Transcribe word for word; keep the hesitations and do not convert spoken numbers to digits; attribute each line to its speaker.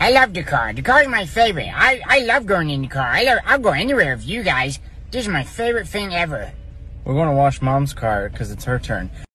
Speaker 1: I love the car. The car is my favorite. I, I love going in the car. I love, I'll go anywhere with you guys. This is my favorite thing ever.
Speaker 2: We're going to wash Mom's car because it's her turn.